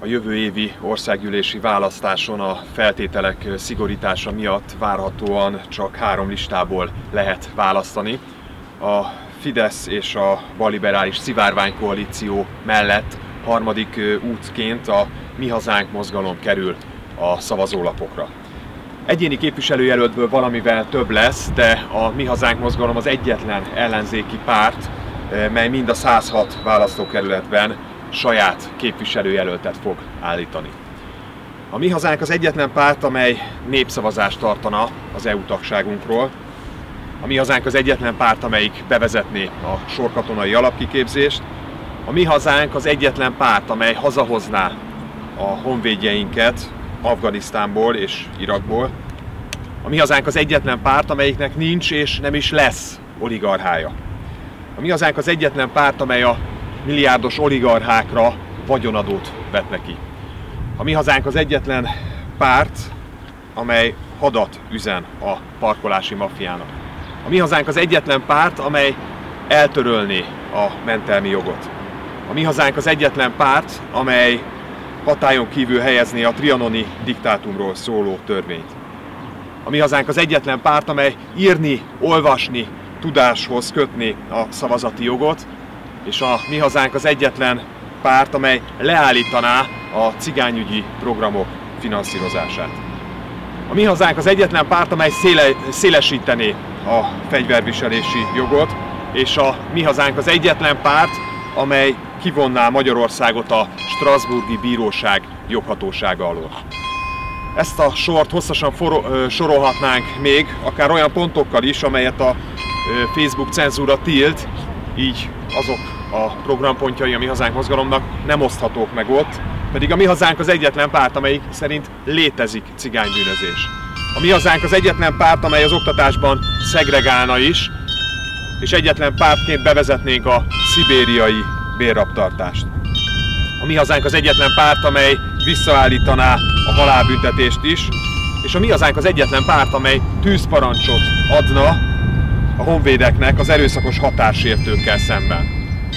jövő évi országgyűlési választáson a feltételek szigorítása miatt várhatóan csak 3 listából lehet választani. A Fidesz és a balliberális szivárványkoalíció mellett harmadik útként a Mi Hazánk mozgalom kerül a szavazólapokra. Egyéni képviselőjelöltből valamivel több lesz, de a Mi Hazánk mozgalom az egyetlen ellenzéki párt, mely mind a 106 választókerületben saját képviselőjelöltet fog állítani. A Mi Hazánk az egyetlen párt, amely népszavazást tartana az EU tagságunkról. A Mi Hazánk az egyetlen párt, amelyik bevezetné a sorkatonai alapkiképzést. A Mi Hazánk az egyetlen párt, amely hazahozná a honvédjeinket Afganisztánból és Irakból. A Mi Hazánk az egyetlen párt, amelyiknek nincs és nem is lesz oligarchája. A Mi Hazánk az egyetlen párt, amely a milliárdos oligarchákra vagyonadót vetne ki. A Mi Hazánk az egyetlen párt, amely hadat üzen a parkolási maffiának. A Mi Hazánk az egyetlen párt, amely eltörölné a mentelmi jogot. A Mi Hazánk az egyetlen párt, amely hatályon kívül helyezné a trianoni diktátumról szóló törvényt. A Mi Hazánk az egyetlen párt, amely írni, olvasni, tudáshoz kötni a szavazati jogot, és a Mi Hazánk az egyetlen párt, amely leállítaná a cigányügyi programok finanszírozását. A Mi Hazánk az egyetlen párt, amely szélesítené a fegyverviselési jogot, és a Mi Hazánk az egyetlen párt, amely kivonná Magyarországot a Strasbourgi Bíróság joghatósága alól. Ezt a sort hosszasan sorolhatnánk még, akár olyan pontokkal is, amelyet a Facebook cenzúra tilt, így azok a programpontjai a Mi Hazánk mozgalomnak nem oszthatók meg ott, pedig a Mi Hazánk az egyetlen párt, amelyik szerint létezik cigánybűnözés. A Mi Hazánk az egyetlen párt, amely az oktatásban szegregálna is, és egyetlen pártként bevezetnénk a szibériai bérrabtartást. A Mi Hazánk az egyetlen párt, amely visszaállítaná a halálbüntetést is, és a Mi Hazánk az egyetlen párt, amely tűzparancsot adna a honvédeknek az erőszakos határsértőkkel szemben.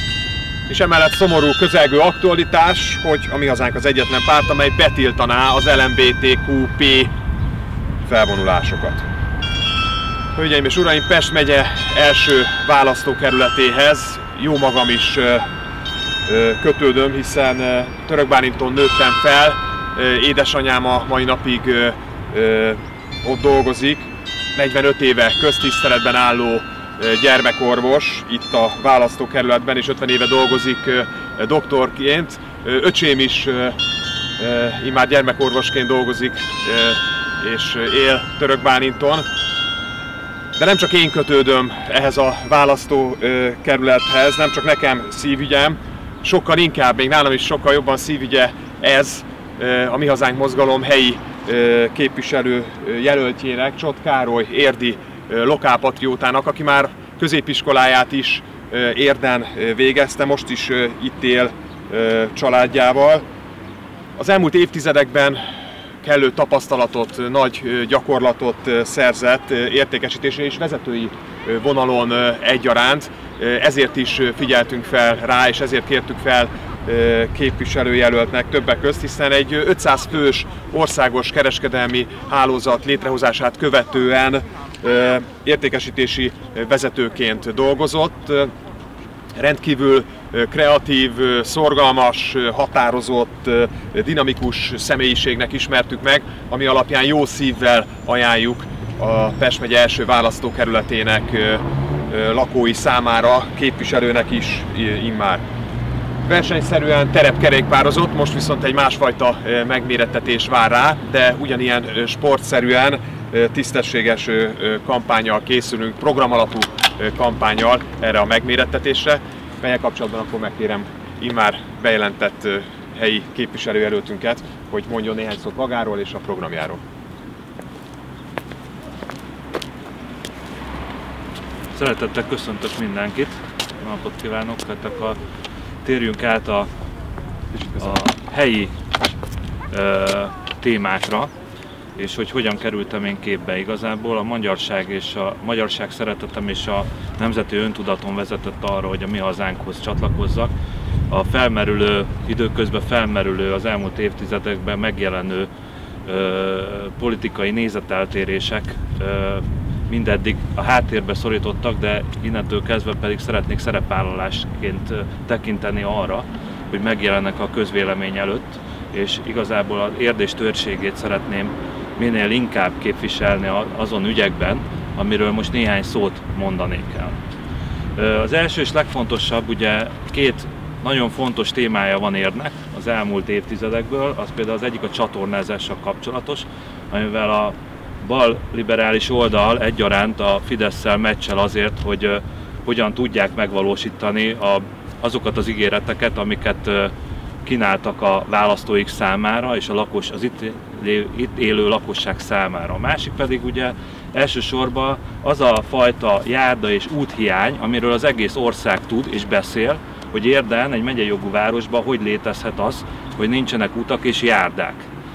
És emellett szomorú, közelgő aktualitás, hogy a Mi Hazánk az egyetlen párt, amely betiltaná az LMBTQP felvonulásokat. Hölgyeim és uraim, Pest megye első választókerületéhez jó magam is kötődöm, hiszen Törökbálinton nőttem fel, édesanyám a mai napig ott dolgozik, 45 éve köztiszteletben álló gyermekorvos itt a választókerületben, és 50 éve dolgozik doktorként. Öcsém is immár gyermekorvosként dolgozik és él Törökbálinton. De nem csak én kötődöm ehhez a választókerülethez, nem csak nekem szívügyem, sokkal inkább, még nálam is sokkal jobban szívügye ez a Mi Hazánk mozgalom helyi képviselő jelöltjének, Csott Károly érdi lokálpatriótának, aki már középiskoláját is Érden végezte, most is itt él családjával. Az elmúlt évtizedekben kellő tapasztalatot, nagy gyakorlatot szerzett értékesítési és vezetői vonalon egyaránt. Ezért is figyeltünk fel rá, és ezért kértük fel képviselőjelöltnek többek közt, hiszen egy 500 fős országos kereskedelmi hálózat létrehozását követően értékesítési vezetőként dolgozott. Rendkívül kreatív, szorgalmas, határozott, dinamikus személyiségnek ismertük meg, ami alapján jó szívvel ajánljuk a Pest megye első választókerületének lakói számára, képviselőnek is immár. Versenyszerűen terepkerékpározott, most viszont egy másfajta megmérettetés vár rá, de ugyanilyen sportszerűen, tisztességes kampánnyal készülünk, programalapú kampánnyal erre a megmérettetésre, melyel kapcsolatban akkor megkérem immár bejelentett helyi képviselőjelöltünket, hogy mondjon néhány szót magáról és a programjáról. Szeretettel köszöntök mindenkit, napot kívánok, hát akkor térjünk át a helyi témákra, és hogy hogyan kerültem én képbe igazából. A magyarság szeretetem és a nemzeti öntudatom vezetett arra, hogy a Mi Hazánkhoz csatlakozzak. időközben felmerülő, az elmúlt évtizedekben megjelenő politikai nézeteltérések mindeddig a háttérbe szorítottak, de innentől kezdve pedig szeretnék szerepvállalásként tekinteni arra, hogy megjelennek a közvélemény előtt, és igazából az Érdés térségét szeretném minél inkább képviselni azon ügyekben, amiről most néhány szót mondanék el. Az első és legfontosabb, ugye két nagyon fontos témája van Érdnek az elmúlt évtizedekből, az például az egyik a csatornázással kapcsolatos, amivel a bal liberális oldal egyaránt a Fidesszel meccsel azért, hogy hogyan tudják megvalósítani azokat az ígéreteket, amiket kínáltak a választóik számára és az itt élő lakosság számára. A másik pedig ugye elsősorban az a fajta járda és úthiány, amiről az egész ország tud és beszél, hogy Érden, egy megyei jogú városban hogy létezhet az, hogy nincsenek utak és járdák.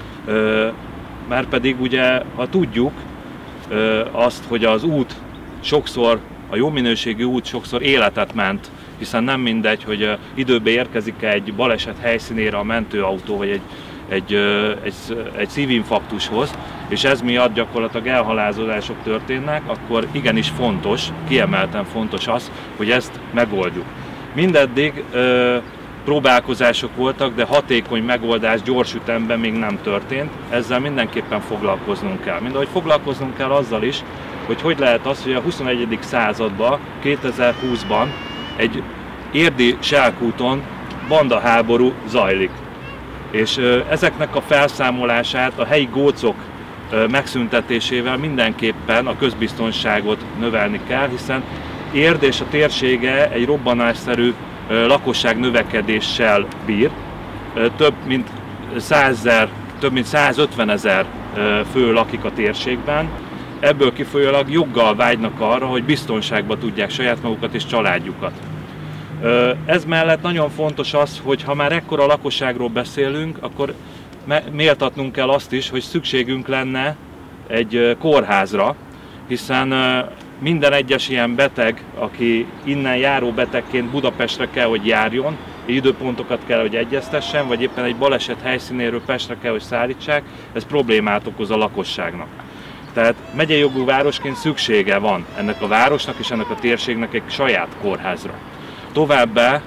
Márpedig ugye, ha tudjuk azt, hogy az út sokszor, a jó minőségű út sokszor életet ment, hiszen nem mindegy, hogy időbe érkezik egy baleset helyszínére a mentőautó, vagy egy szívinfarktushoz, és ez miatt gyakorlatilag elhalálozások történnek, akkor igenis fontos, kiemelten fontos az, hogy ezt megoldjuk. Mindeddig próbálkozások voltak, de hatékony megoldás gyors ütemben még nem történt, ezzel mindenképpen foglalkoznunk kell. Mindahogy foglalkoznunk kell azzal is, hogy lehet az, hogy a 21. században, 2020-ban egy érdi Selkúton bandaháború zajlik. És ezeknek a felszámolását a helyi gócok megszüntetésével mindenképpen a közbiztonságot növelni kell, hiszen Érd és a térsége egy robbanásszerű lakosság növekedéssel bír. Több mint 150 000 fő lakik a térségben. Ebből kifolyólag joggal vágynak arra, hogy biztonságban tudják saját magukat és családjukat. Ez mellett nagyon fontos az, hogy ha már ekkora lakosságról beszélünk, akkor méltatnunk kell azt is, hogy szükségünk lenne egy kórházra, hiszen minden egyes ilyen beteg, aki innen járó betegként Budapestre kell, hogy járjon, időpontokat kell, hogy egyeztessen, vagy éppen egy baleset helyszínéről Pestre kell, hogy szállítsák, ez problémát okoz a lakosságnak. Tehát megyei jogú városként szüksége van ennek a városnak és ennek a térségnek egy saját kórházra. Továbbá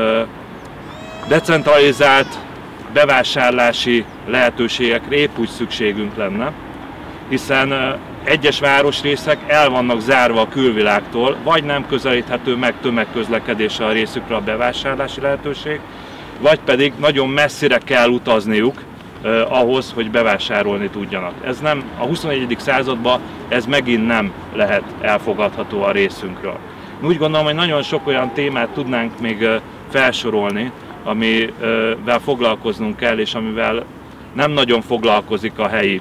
decentralizált bevásárlási lehetőségekre épp úgy szükségünk lenne, hiszen egyes városrészek el vannak zárva a külvilágtól, vagy nem közelíthető meg tömegközlekedéssel a részükre a bevásárlási lehetőség, vagy pedig nagyon messzire kell utazniuk ahhoz, hogy bevásárolni tudjanak. Ez nem, a 21. században ez megint nem lehet elfogadható a részünkről. Úgy gondolom, hogy nagyon sok olyan témát tudnánk még felsorolni, amivel foglalkoznunk kell, és amivel nem nagyon foglalkozik a helyi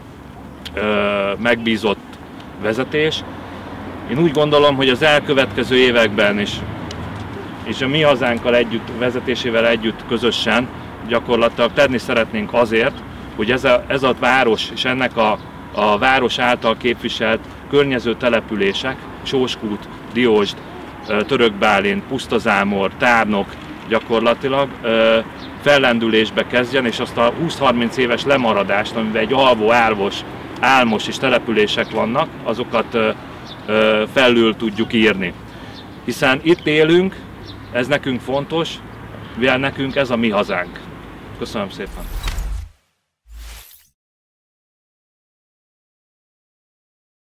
megbízott vezetés. Én úgy gondolom, hogy az elkövetkező években is, és a Mi Hazánkkal együtt, vezetésével együtt közösen gyakorlatilag tenni szeretnénk azért, hogy ez a város és ennek a város által képviselt környező települések, Sóskút, Diósd, Törökbálint, Pusztazámor, Tárnok gyakorlatilag fellendülésbe kezdjen, és azt a 20-30 éves lemaradást, amiben egy alvó, álmos és települések vannak, azokat felül tudjuk írni. Hiszen itt élünk, ez nekünk fontos, mivel nekünk ez a mi hazánk. Köszönöm szépen!